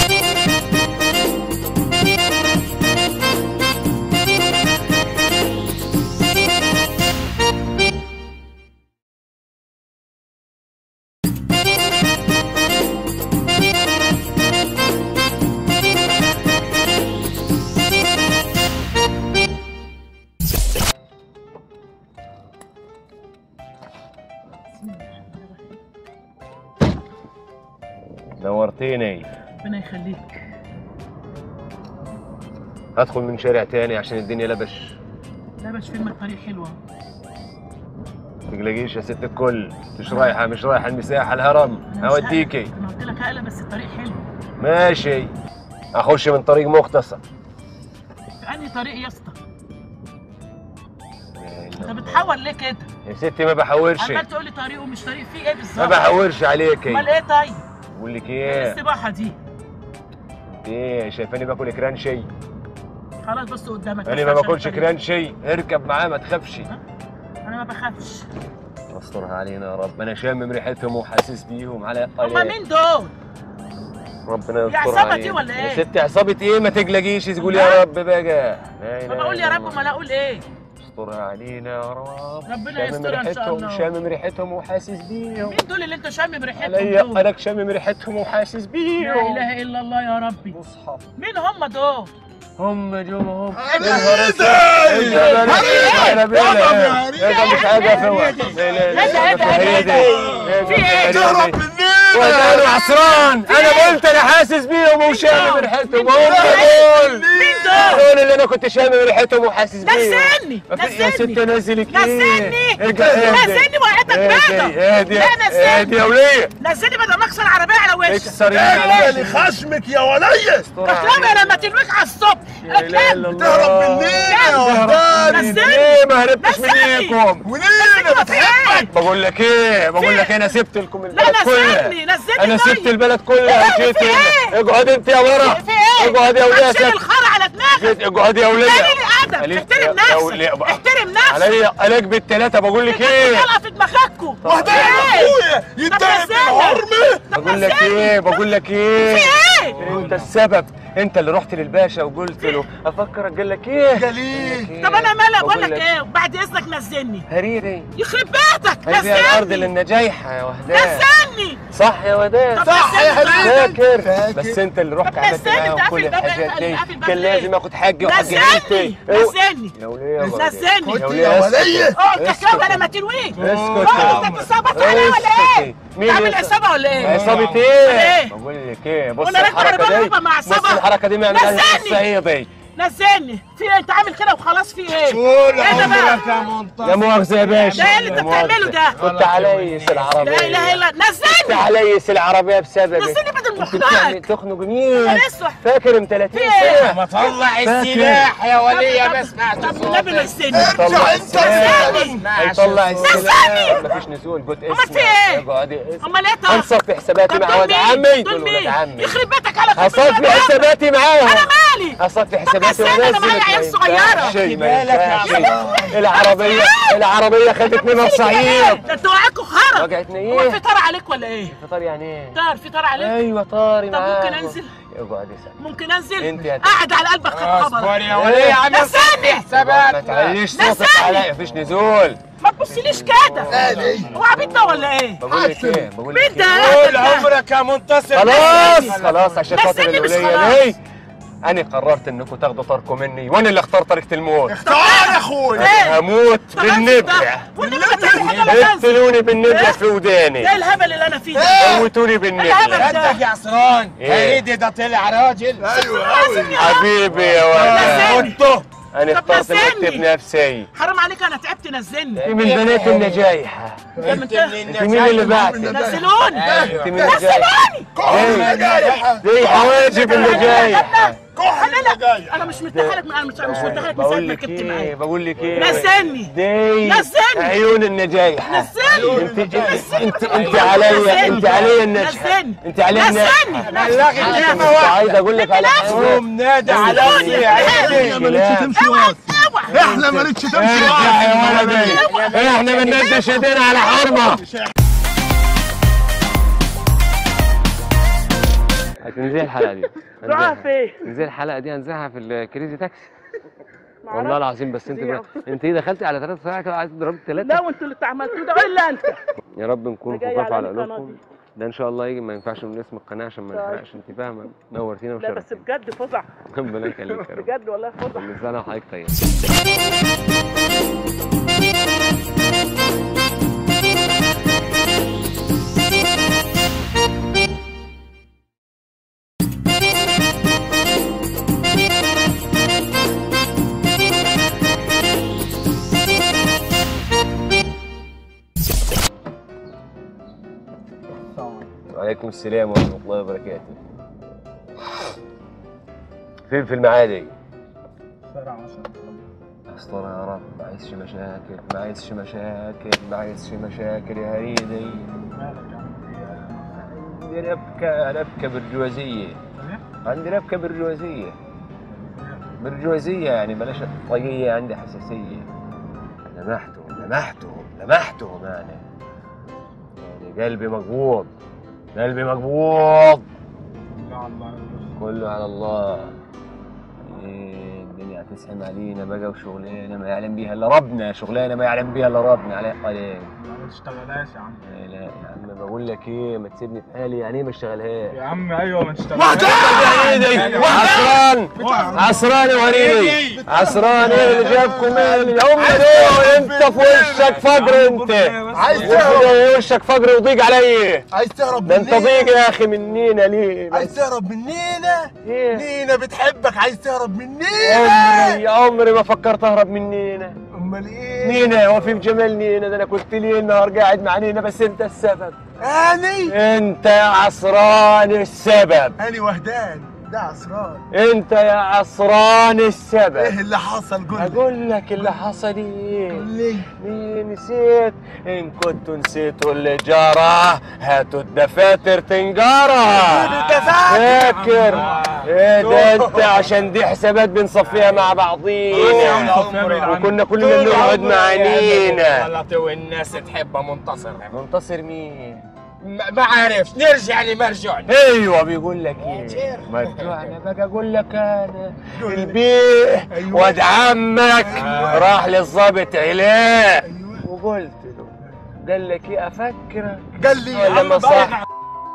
نورتيني. ربنا يخليك. هدخل من شارع تاني عشان الدنيا لبش. لا باش فيلم الطريق حلوة. تقلقيش يا ست الكل، مش رايحه المساحه الهرم، هوديكي. انا قلت لك هقلق بس الطريق حلو. ماشي، اخش من طريق مختصر. انهي طريق يا اسطى؟ انت بتحور ليه كده؟ يا ستي ما بحورش، عمال تقول لي طريق ومش طريق، في ايه بالظبط؟ ما بحورش عليكي. امال ايه طيب؟ بقول لك ايه ايه؟ السباحه دي؟ ايه شايفاني باكل كرانشي؟ خلاص بص قدامك. انا ما باكلش كرانشي، اركب معاه ما تخافش. انا ما بخافش. استرها علينا يا رب، انا شامم ريحتهم وحاسس بيهم على هما مين دول؟ ربنا دي يسترها عصابة دي علينا. ولا ايه؟ يا ستي عصابة ايه؟ ما تقلقيش، تقول يا رب بقى. ما بقول يا رب، امال اقول ايه؟ استرها علينا يا رب. ربنا يسترها ان شاء الله. شامم ريحتهم وحاسس بيهم. مين دول اللي انت شامم ريحتهم عليا دول؟ انا شامم ريحتهم وحاسس بيهم. لا اله الا الله يا ربي. مصحف. مين هم دول؟ هم دول هريدي مش حاجه فوق. في ايه؟ تهرب مني وانا عصران، انا قلت انا حاسس بيهم وشامم ريحتهم. هم دول مين دول؟ اللي انا كنت شامم ريحتهم وحاسس بيهم. نزلني يا ست نزلك نزلني ارجع نزلني وقعتك بيضة. اهدي لا نزلني اهدي يا وليه. نزلني بدل ما اكسر العربية على وشك. اكسر اقفلي خشمك يا ولية. تسلمي لما تلويك على الصبح. تهرب مني يا وحداني. نزلني. ليه ما هربتش منيكم؟ وليه انا بتحبك؟ بقول لك ايه انا سبت لكم البلد لا كلها. نزلني انا طيب. سبت البلد كلها وجيت في هنا. ايه؟ اقعد انت يا ورا. في ايه؟ اقعد يا وليه. هتشيل الخرا على دماغك. اقعد يا وليه. قليل الادب. احترم نفسك. احترم نفسك. عليا قلق بالثلاثه. بقول لك ايه؟ طلقه في دماغكوا. وحداني اخويا يتضرب بالعرمة. بقول لك ايه؟ في ايه؟ انت السبب. انت اللي رحت للباشا وقلت له افكرك. قال لك ايه؟ جليل. طب انا مالي بقول لك ايه؟ بعد اذنك نزلني. هريري يخرب بيتك. هذه الارض نزلني لان جايحه يا وهدان. نزلني. صح يا وداد. صح يا هريدي. فاكر بس انت اللي رحت طب عملت نزلني، معاهم انت كل قافل الباب، الحاجات دي. قافل الباب كان ليه؟ لازم اخد حقي وحق نزلني عيلتي. نزلني يا وليه نزلني. يا يا وليه ولية. اقعد تكلم انا ما تلويك. اسكت اقعد انت بتصبط عليا ولا ايه؟ تعمل عصابه ولا ايه؟ عصابة ايه؟ ايه؟ بقول لك ايه؟ بص وانا راكبه الحركة عربية دي. راكبة مع بص عصابة؟ الحركة دي ما يعملهاش نزلني. الصعيدي. نزلني. في ايه؟ انت عامل كده وخلاص. في ايه؟ طول ايه ده بقى؟ عمرك يا منتصر. لا مؤاخذة يا باشا. ده ايه اللي انت لا مؤاخذة. بتعمله ده؟ كنت عليس العربية. لا اله الا كنت نزلني. عليس العربية بسببك. نزلني بدل كنت بتعمل مخنقك. تخنق مين؟ انا اسوح. فاكر من 30 في ايه؟ سنة. ما طلع فاكر. السلاح يا ولية ما سمعت طب النبي صوتك. نزلني. طلع السلاح. نزلني. هيطلع السلاح. نزلني. مفيش نزول. قلت امال اسمع. في ايه؟ اقعدي اسمع. امال ايه طب؟ هنصفي حساباتي طب مع دول ولد مين؟ عمي. دول دول ولد مين؟ عمي. يخرب بيتك على هصفي حساباتي معاهم. انا مالي. هصفي طب حساباتي نزلني، انا ونزلك. معايا عيال ما صغيرة. ينفعش، ما بالك يا ينفعش. العربية خدت منها الصعيد. ده انتوا وقعتكوا خرا. وجعتني هو ايه؟ في طار عليك ولا ايه؟ فطار يعني ايه؟ طار في طار عليك؟ ايوه طاري طب معاهم. ممكن انزل؟ اقعد اسال. ممكن انزل؟ انت يا قاعد على قلبك خد اصبر خبر. يا ولية عم نزلني. ما حساباتنا. تعليش صوتك نزلني. عليا. مفيش نزول. ما تبصليش كده. هو عبيط ده ولا ايه؟ بقول لك ايه؟ بقول لك مين ده؟ ايه؟ طول عمرك يا منتصر. خلاص عشان خاطر نزلني مش الولية خلاص. دي. انا قررت انكم تاخدوا طاركم مني وانا اللي اختار طريقة الموت. اختار يا اخويا. ايه؟ هموت طب بالنبع. والنبي ما تعمل حاجه ولا تنزل. اقتلوني بالنبع في وداني. ايه الهبل اللي انا فيه ده؟ موتوني بالنبع. صدق يا عصران. إيه؟ هريدي ده طلع راجل. ايوه قوي. حبيبي يا ولد. نزلني. انا طب اخترت اني نزلني. اكتب نفسي. حرام عليك انا تعبت. نزلني. انت من بنات النجايحة. انت انت مين اللي بعتك؟ نزلوني. انت من النجايحة. نزلوني. دي حواجب النجايحة. انا مش مرتاحه لك. انا مش مرتاحه لك من ساعه بقول ما لك ركبت ايه؟ معايا. بقول لك ايه؟ نزلني. دي نزلني. عيون النجايحة. نزلني. انت عليا. انت عليا النجحة. نزلني. انت عليا النجحة. بلغي مش كلمة عايز اقول لك على حاجة. قوم نادى على ابني احنا مالكش تمشي واقف. احنا مالكش تمشي ارجع يا واقف. ولدي. احنا بنندش ايدينا على حرمة. هتنزل الحلقة دي. روحها فين؟ نزل الحلقة دي هنزلها في الكريزي تاكسي. والله العظيم. بس انت ايه دخلتي على 3 ساعة كده عايز تضربي 3؟ لا وانتوا اللي عملتوه ده الا انت. يا رب نكون ده جاي خفاف على على القناة قلوبكم. دي. ده ان شاء الله يجي. ما ينفعش من اسم القناة عشان ما نحرقش. انت فاهمة؟ نورتينا لا بس وشرفتينا. بجد فظع. ربنا يخليك يا رب. بجد والله فظع. كل سنة وحضرتك طيب. وعليكم السلام ورحمة الله وبركاته. فين في المعادي؟ شارع 10. استر يا رب، ما عايزش مشاكل، ما عايزش مشاكل، ما عايزش مشاكل يا هريدي. مالك يا عم؟ عندي ربكة برجوازية. عندي ربكة برجوازية. برجوازية يعني بلاش طاقية، عندي حساسية. لمحته يعني قلبي مقبوض، قلبي مقبوض. كله على الله. الدنيا هتسحم علينا بقى وشغلانه ما يعلم بيها الا ربنا، شغلانه ما يعلم بيها الا ربنا. عليك ما تشتغلهاش يا عم. لا يا عم بقول لك ايه، ما تسيبني في حالي. يعني ايه ما اشتغلهاش يا عم؟ ايوه ما تشتغلهاش. عصران يا وريدي، عصران. ايه اللي جابكم؟ ايه اللي انت في وشك فقر؟ انت عايز تهرب؟ وشك فقر وضيق علي. عايز تهرب ده انت ضيق يا اخي منينا ليه؟ عايز تهرب من نينا؟ ايه؟ نينا بتحبك، عايز تهرب من نينا؟ عمري ما فكرت اهرب من نينا. امال ايه؟ نينا هو في جمال نينا؟ ده انا كنت ليل نهار قاعد مع نينا، بس انت السبب. انت يا عصران السبب. هاني وهدان ده عصران. انت يا عصران السبب. ايه اللي حصل؟ قول لي. اقول لك اللي حصل ايه. قول لي. نسيت. ان كنتوا نسيتوا اللي جرى هاتوا الدفاتر تنقرا. فاكر؟ ايه ده انت؟ عشان دي حسابات بنصفيها مع بعضينا، وكنا كلنا نقعد مع نينا. غلطي والناس تحبها. منتصر مين؟ ما عارفش. نرجع لمرجعنا. ايوه بيقول لك ايه؟ مرجوعنا بقى. اقول لك انا البيه واد عمك راح للظابط علاء وقلت له، قال لك ايه افكرك؟ قال لي ولا ما صح؟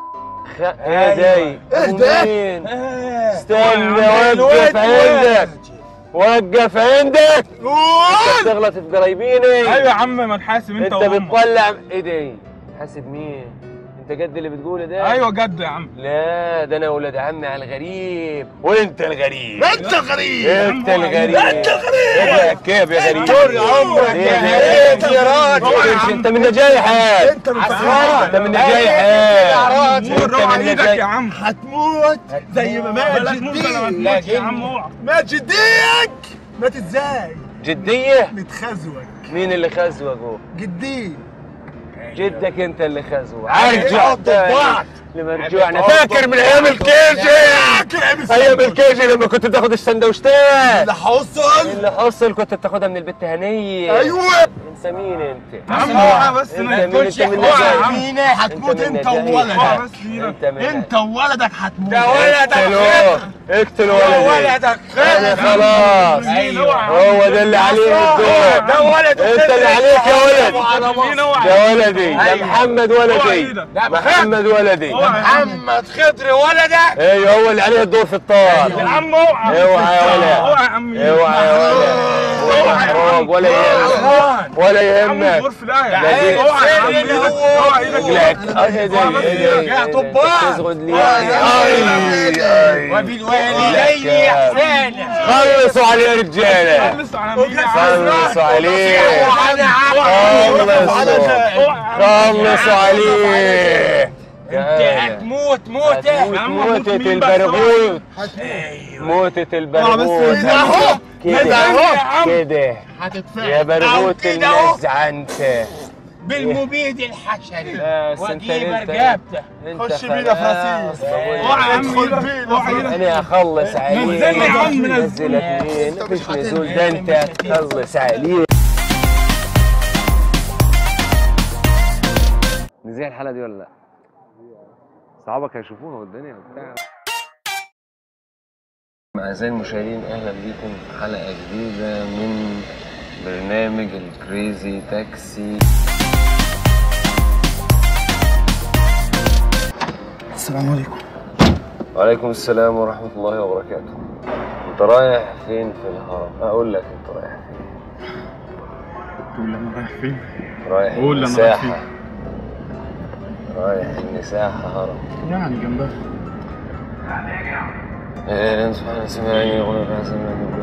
ايه داي؟ مين؟ استنى وقف عندك، وقف عندك. انت بتغلط في قرايبيني. ايوه يا عم، ما تحاسب انت بتطلع ايه داي؟ حاسب مين؟ انت جد اللي بتقوله ده؟ ايوه جد يا عم. لا ده انا ولاد عمي على الغريب، وانت الغريب. انت غريب. انت الغريب. انت غريب. يا كيف يا غريب؟ طول عمرك يا غريب يا راجل. انت من نجايحك. انت مفهوم. انت من نجايحك. روح ايدك يا عم. هتموت زي ما مات جديك. يا عم اوعى. مات جديك. مات ازاي؟ جدية؟ متخزوك. مين اللي خزوك؟ جدي. جدك انت اللي خزوك. ارجع لمرجوعنا. فاكر من ايام الكيجي؟ ايام الكيجي لما كنت تاخد السندوتشات اللي حصل كنت بتاخدها من البت هنيه. ايوه. انت مين انت؟ يا عم اوعى بس. ما تقولش مين؟ هتموت انت وولدك. انت وولدك هتموت. ده ولدك. اقتل ولدك. انا خلاص. هو ده اللي عليه الدور. ده ولد. انت اللي عليك يا ولد. يا ولدي يا محمد ولدي. محمد ولدي. محمد خضري ولدك. ايوه هو اللي عليه الدور في الطار. يا عم اوعى. اوعى يا ولد. اوعى يا عم. اوعى يا ولد. ولا يهمك. ولا يهمك. اوعى يا عم. اوعى ايدك. يا طباخ. تزغد لي. وبالوالدين احسانا. خلصوا عليه يا رجاله. خلصوا على مين؟ خلصوا عليه. خلصوا عليه. انت هتموت موته. موتة البرغوث. موتة البرغوث. كده يا برغوث النزعة انت. بالمبيد الحشري. واجيب رقبته. خش بينا فراسيس. اوعى يا عم. اوعى. انا هخلص عليه. نزلني يا عم. نزلك مين؟ مفيش نزول. ده انت هتخلص عليه. نزيع الحلقة دي ولا لا؟ صحابك هيشوفوها والدنيا وبتاع. أعزائي المشاهدين أهلا بيكم في حلقة جديدة من برنامج الكريزي تاكسي. السلام عليكم. وعليكم السلام ورحمة الله وبركاته. أنت رايح فين في الهرم؟ أقول لك أنت رايح فين. تقول لي انا رايح فين؟ رايح قول لي انا رايح فين. رايح المساحة هرم. يعني جنبها. سبحان سمعني غير سمعني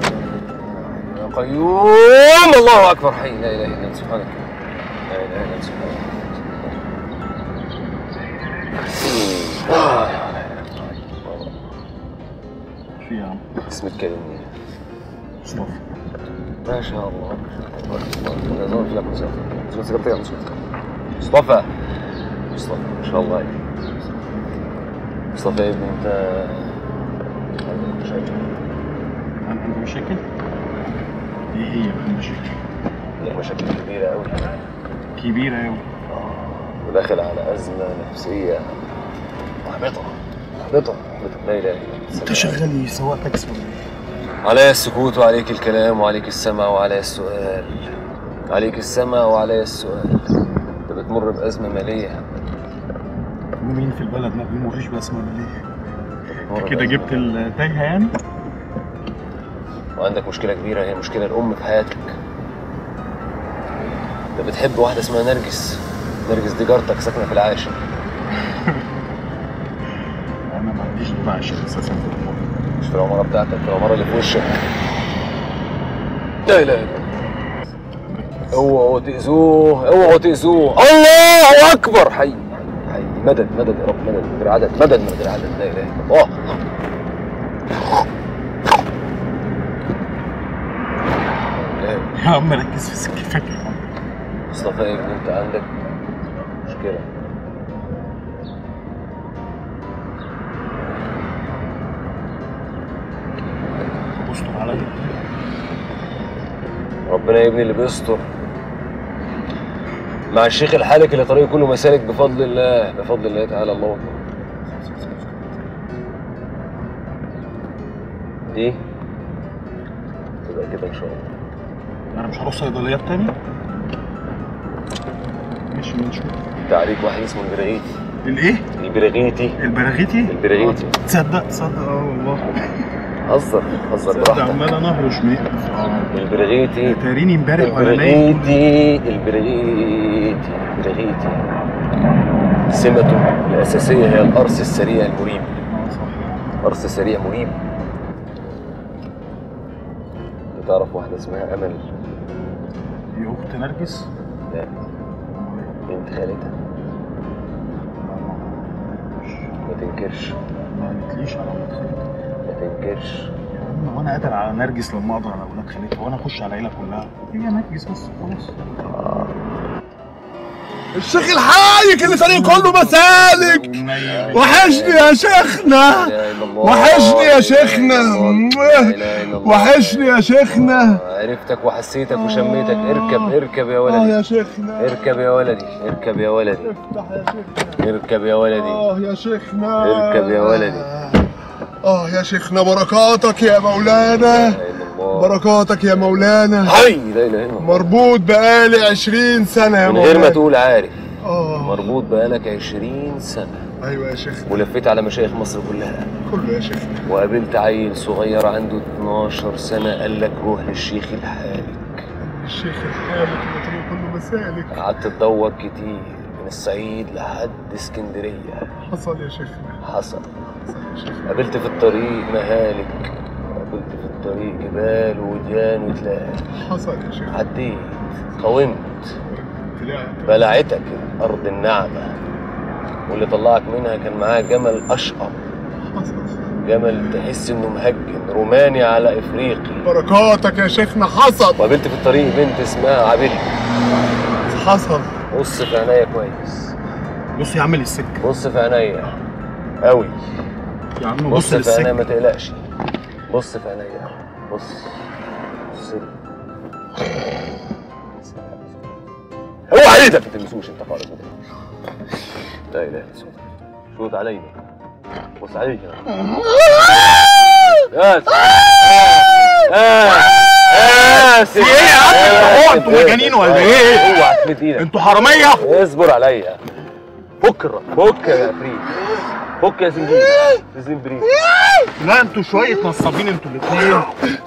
قيوم الله أكبر حي لا إله إلا أنت سبحانك لا إله إلا أنت سبحانك. في يا عم اسمك كريم مصطفى. ما شاء الله. انا زمان في لك مصطفى. مصطفى ما شاء الله. مصطفى يا ابني انت عندك مشاكل؟ انا عندي مشاكل؟ ايه هي المشاكل؟ عندك مشاكل كبيرة أوي. كبيرة أوي. وداخل على أزمة نفسية محبطة. لا إله إلا الله. انت شغال سواق تاكسي ولا ايه؟ علي السكوت وعليك الكلام وعليك السمع وعلي السؤال. عليك السمع وعلي السؤال. انت بتمر بأزمة مالية. مين في البلد ما بيمرش بأزمة مالية؟ انت كده جبت التايهة يعني؟ وعندك مشكلة كبيرة، هي مشكلة الأم في حياتك. انت بتحب واحدة اسمها نرجس. نرجس دي جارتك ساكنة في العاشر. انا ما عنديش عاشر اساسا في العمارة. مش في العمارة بتاعتك، في العمارة اللي في وشك. لا اله الا الله. اوعوا تأذوه، اوعوا تأذوه. الله أكبر. حي مدد يا رب، مدد من غير عدد، مدد من غير عدد. لا اله الا الله. يا عم ركز في سكتك يا عم. مصطفى يا ابني انت عندك مشكلة. استر عليا. ربنا يا ابني اللي بيستر. مع الشيخ الحالك اللي طريقه كله مسالك بفضل الله تعالى. الله اكبر. دي تبقى كده ان شاء الله. انا مش هروح صيدليات تاني؟ مش من شويه. انت عليك واحد اسمه البراغيتي. الايه؟ البراغيتي؟ تصدق والله. هزر براحتك. عمال انا اهرش ميت. البراغيتي تاريني امبارح وانا نايم. البراغيتي سمته الاساسيه هي القرص السريع المريب. صح. قرص سريع مريب. تعرف واحده اسمها امل؟ هي اخت نرجس؟ لا، بنت خالتها. ما تنكرش. ما قالتليش على ولاد خالتها. ما تنكرش يا عم وانا قادر على نرجس لما اقدر على ولاد خالتها، وانا اخش على العيله كلها. هي نرجس بس خلاص. الشيخ الحايك اللي طريق كله مسالك. وحشني يا شيخنا. وحشني يا شيخنا. عرفتك وحسيتك وشميتك. اركب يا ولدي. يا شيخنا. اركب يا ولدي. افتح يا شيخنا. اركب يا ولدي. يا شيخنا. اركب يا ولدي. يا شيخنا بركاتك يا مولانا. بركاتك يا مولانا. حي لا اله الا الله. مربوط بقالي 20 سنة يا مولانا. من غير ما تقول عارف. مربوط بقالك 20 سنة. ايوه يا شيخنا. ولفيت على مشايخ مصر كلها. كله يا شيخنا. وقابلت عيل صغير عنده 12 سنة قال لك روح للشيخ الحالك. الشيخ الحالك اللي طريق كله مسالك. قعدت تدور كتير من الصعيد لحد اسكندرية. حصل يا شيخنا. حصل يا شيخنا. قابلت في الطريق مهالك، قابلت في الطريق جبال وديان وتلال. حصل يا شيخنا. عديت، قاومت، بلعتك أرض النعمة، واللي طلعك منها كان معاه جمل أشقر. حصل. جمل تحس إنه مهجن روماني على إفريقي. بركاتك يا شيخنا. حصل. وقابلت في الطريق بنت اسمها عبيد. حصل. بص في عينيا كويس. بص يا عم للسكة. بص في عينيا قوي يا عم. بص في عينيا ما تقلقش. بص في عينيا. بص لي. اوعى ايدك ما تلمسوش انت خالص. لا اله الا الله. شوط عليا. بص عليك في ايه يا عم؟ انتوا مجانين ولا ايه؟ اوعى تمد ايدك. انتوا حراميه. اصبر عليا. فك يا فريد. فك يا زنبريك. لا انتوا شويه نصابين انتوا الاثنين.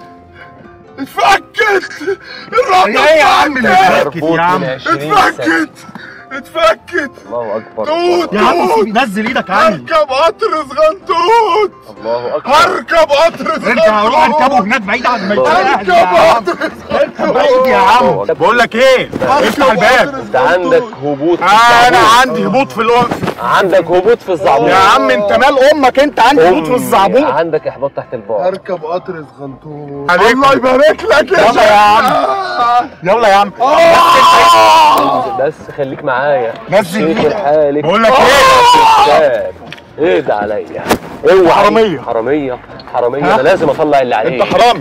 اتفكت الرقبه. ايه يا عم اللي اتفكت يا عم؟ اتفكت. الله اكبر. توت يا عم نزل ايدك عني. هركب قطر صغنطوط. الله اكبر. هركب قطر صغنطوط. انت هروح اركبه هناك بعيد عن المكان. هركب قطر. اركب بعيد يا عم. بقول لك ايه؟ افتح الباب. انت عندك هبوط. انا عندي هبوط في عندك هبوط في الزعبوط يا عم انت مال امك، انت عندك هبوط في الزعبوط. عندك احباط تحت البار. اركب قطر الغنطوط. الله يبارك لك يا يلا يا عم، يلا يا عم. بس خليك معايا. نزل شيخ الحالك. بقول لك ايه؟ ايه ده عليا؟ اوعى. حرامية. حرامية حرامية. انا لازم اطلع اللي عليك. انت حرامي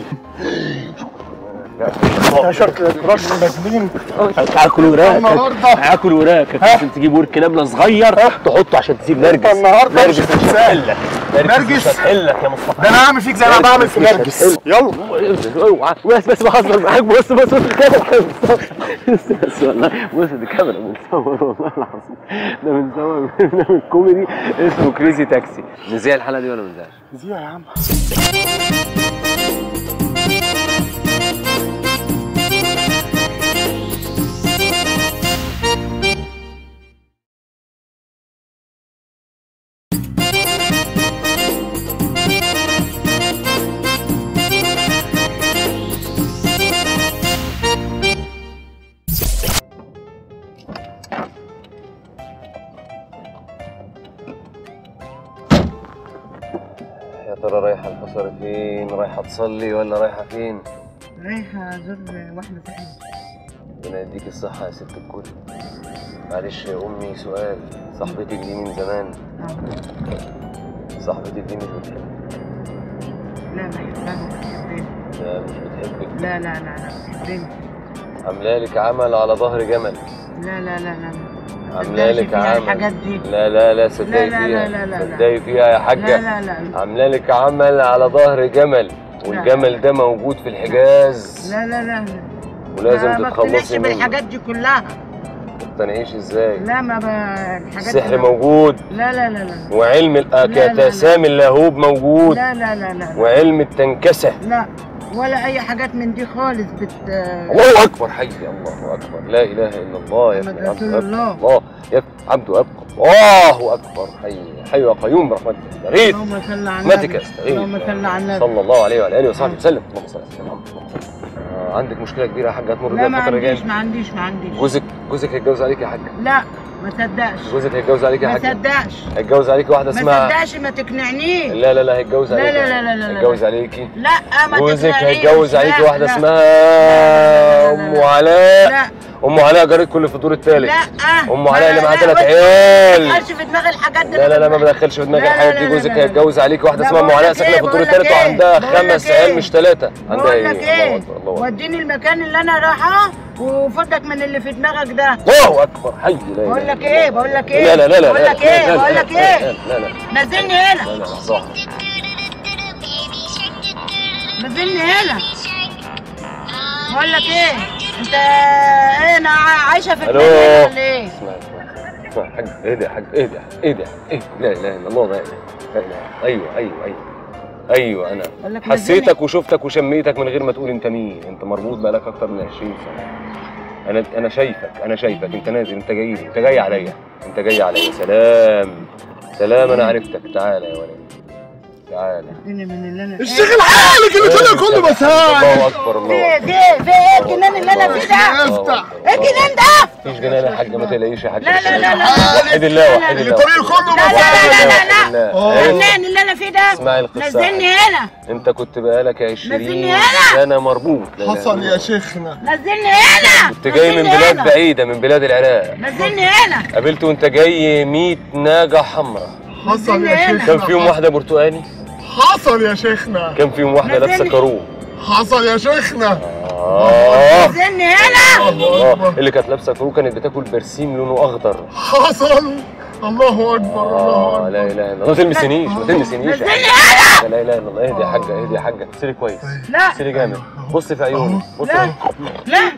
يا شرط راجل مجنون. هاكل وراك هاكل وراك. لازم تجيب ورك نمله صغير تحطه عشان تسيب نرجس. النهارده نرجس مش هتحلك. نرجس مش هتحلك يا مصطفى. ده انا هعمل فيك زي ما بعمل في نرجس. يلا اوعى. بس بهزر معاك. بص بس والله. بص دي كاميرا بنصور والله العظيم. ده بنصور برنامج كوميدي اسمه كريزي تاكسي. نذيع الحلقه دي ولا ما نذيعش؟ نذيع يا عم. يا ترى رايحه الحصر فين؟ رايحه تصلي ولا رايحه فين؟ رايحه ازور واحده صاحبتي. ربنا يديك الصحة يا ست الكل. معلش يا أمي سؤال، صاحبتك دي من زمان؟ صاحبتك دي مش بتحبك؟ لا بحبها بتحبني. لا مش بتحبك؟ لا بتحبني. عاملالك عمل على ظهر جمل. لا عاملالك عمل. الحاجات دي. لا صدقي فيها. صدقي فيها يا حاجة. لا عاملالك عمل على ظهر جمل، والجمل ده موجود في الحجاز. لا ولازم ما تتخلصي منه. بالحاجات دي كلها. تقتنعيش ازاي؟ لا ما الحاجات السحر دي موجود. لا وعلم الأكتسام اللهوب موجود. لا وعلم التنكسة. لا ولا اي حاجات من دي خالص. الله اكبر. حي الله اكبر. لا اله الا الله يا ابن عبد الله. يا ابن عبد ابقى. الله اكبر. حي يا قيوم برحمتك استغيث. اللهم صل على رحمتك النبي. استغيث. اللهم صل على النبي صلى الله عليه وعلى اله وصحبه وسلم. اللهم صل على سيدنا عندك مشكله كبيره يا حاجه هتمر بيها الفتره اللي جايه؟ ما عنديش جوزك هيتجوز عليك يا حاجه؟ لا ما تصدقش. جوزك هيتجوز عليك يا حاجه؟ ما تصدقش. هيتجوز عليك واحده اسمها، ما تصدقش ما تقنعنيش. لا هيتجوز عليك. لا هيتجوز عليكي. لا ما تقنعنيش. جوزك هيتجوز عليكي واحده اسمها ام علاء. لا ام علاء جارتكم اللي في الدور الثالث. لا ام علاء اللي معاها 3 عيال. ما تدخلش في دماغ الحاجات دي. لا ما بدخلش في دماغي الحاجات دي. جوزك هيتجوز عليك واحده اسمها ام علاء ساكنه في الدور الثالث وعندها 5 عيال مش 3. عندها بقول لك ايه؟ ايه، وديني المكان اللي انا رايحاه وفضك من اللي في دماغك ده. الله اكبر. حي لا بقول لك ايه لا بقول لك ايه نزلني هنا. لا صح. نزلني هنا. بقول لك ايه، انت ايه انا عايشه في الو ولا ايه؟ اسمع حاج. اهدى يا حاج. اهدى. لا اله الا الله. لا اله. ايوه انا حسيتك وشفتك وشميتك من غير ما تقول انت مين. انت مربوط بقالك اكتر من 20 سنه. انا شايفك انت نازل. انت جاي عليا. سلام انا عرفتك. تعالى يا ولد تعالى. الشيخ الحالك اللي طلع كله مساعد. الله اكبر. الله ايه الجنان اللي انا فيه ده؟ ايه الجنان ده؟ مفيش جنان يا حاجه. ما تقلقيش يا حاجه. لا وحد الله. اللي طريق كله لا الجنان اللي انا فيه ده. اسمعي القصه. نزلني هنا. انت كنت بقالك 20 سنه مربوط. حصل يا شيخنا. نزلني هنا. كنت جاي من بلاد بعيده، من بلاد العراق. نزلني هنا. قابلت وانت جاي 100 ناقه حمراء. حصل يا شيخنا. كان فيهم واحده برتقاني. حصل يا شيخنا. كان فيهم واحده لابسه كاروب. حصل يا شيخنا. نزلني هنا. اللي كانت لابسه كاروب كانت بتاكل برسيم لونه اخضر. حصل. الله اكبر. لا اله الا الله. ما تلمسنيش. نزلني هنا. لا اله الا الله. اهدي يا حاجه. بصي كويس. لا بصي جامد. بصي في عيوني. لا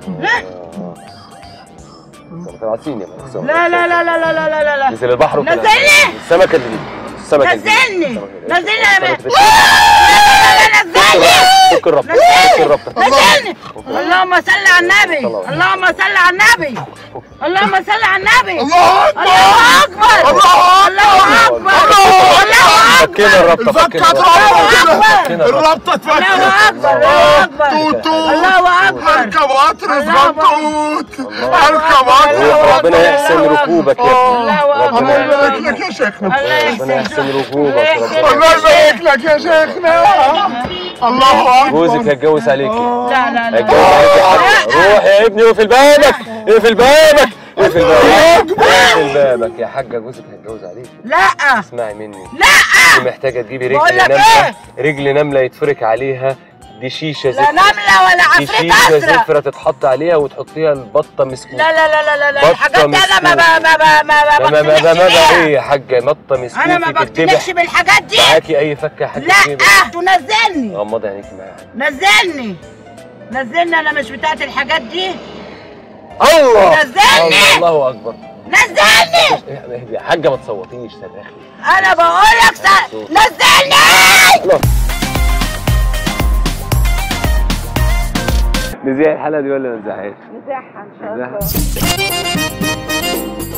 طلعتيني. لا نزل البحر. نزلني. السمكه اللي نزلني. نزلني. نزلني. فك الربطه فك الربطه. نزلني. اللهم صل على النبي. اللهم صل على النبي. اللهم صل على النبي. الله اكبر الله اكبر. الله اكبر. الله اكبر. فكينا الربطه فكينا الربطه اتفكت. الله اكبر. الله اكبر. توت الله اكبر. اركب قطر صغنطوط اركب قطر. ربنا يحسن ركوبك يا ابني. الله يبارك لك يا شيخنا. ربنا يحسن ركوبك. الله يبارك لك يا شيخنا. الله اكبر. جوزك هيتجوز عليكي. لا لا لا. هيتجوز عليكي يا حاجة. روح يا ابني اقفل بابك اقفل بابك اقفل بابك اقفل بابك يا حاجة. جوزك هيتجوز عليكي. لا اسمعي مني. لا. انت محتاجة تجيبي رجل بقول لك نملة. ايه؟ رجل نملة يتفرك عليها. دي شيشة لا زفرة. نملة ولا دي عفريت شيشة ازرق. زفرة تتحط عليها وتحطيها البطة مسكوكة. لا لا لا لا لا بطة الحاجات دي انا ما ما بقتنعش بيها. ايه يا حاجة بطة مسكوكة انا ما بقتنعش بالحاجات دي. معاكي اي فكة يا حاجة؟ لا تنزلني. غمضي عينيكي معايا. نزلني نزلني. انا مش بتاعت الحاجات دي. الله نزلني. الله اكبر. نزلني. يا حاجة ما تصوتيش صدقني. انا بقول لك نزلني. نزيح الحلقة دي ولا ما نزيحهاش؟ نزاحها ان شاء الله.